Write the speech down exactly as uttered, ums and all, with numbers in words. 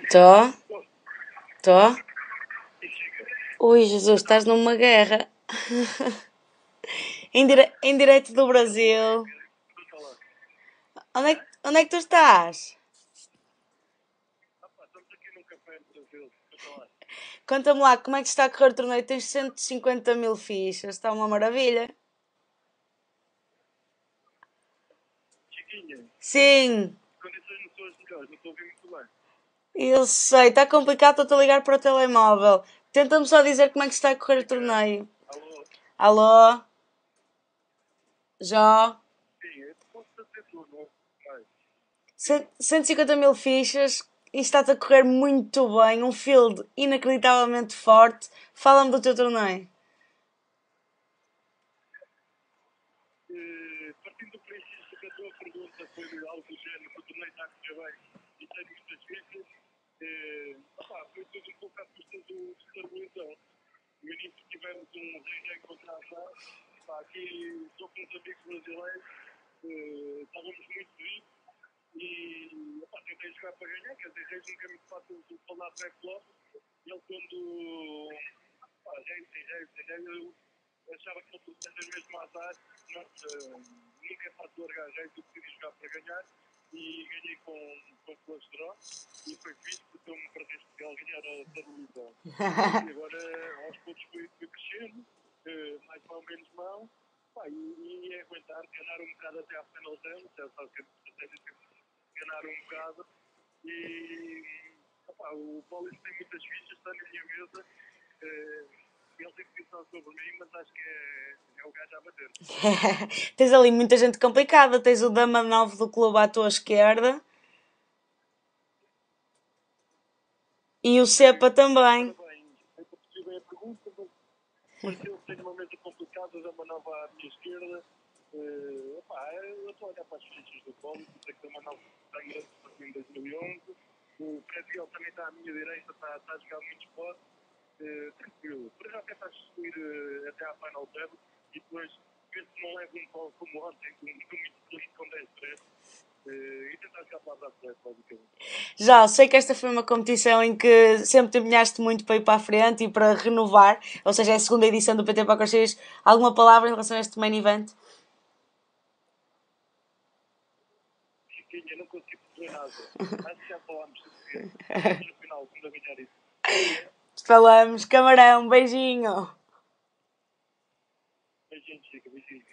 Tô, tô. Ui, Jesus, estás numa guerra. Em, dire... em direto do Brasil. Onde é, que... Onde é que tu estás? Conta-me lá, como é que está a correr o torneio? Tens cento e cinquenta mil fichas, está uma maravilha. Sim, eu sei, está complicado, estou a ligar para o telemóvel. Tenta-me só dizer como é que está a correr o torneio. Alô? Jó? Cent- cento e cinquenta mil fichas e está-te a correr muito bem. Um field inacreditavelmente forte. Fala-me do teu torneio. Tens ali muita gente complicada. Tens o Dama nove do clube à tua esquerda. E o Cepa também. Já, sei que esta foi uma competição em que sempre te empenhaste muito para ir para a frente e para renovar, ou seja, é a segunda edição do P T Poker Series. Alguma palavra em relação a este main event? Falamos, camarão, beijinho.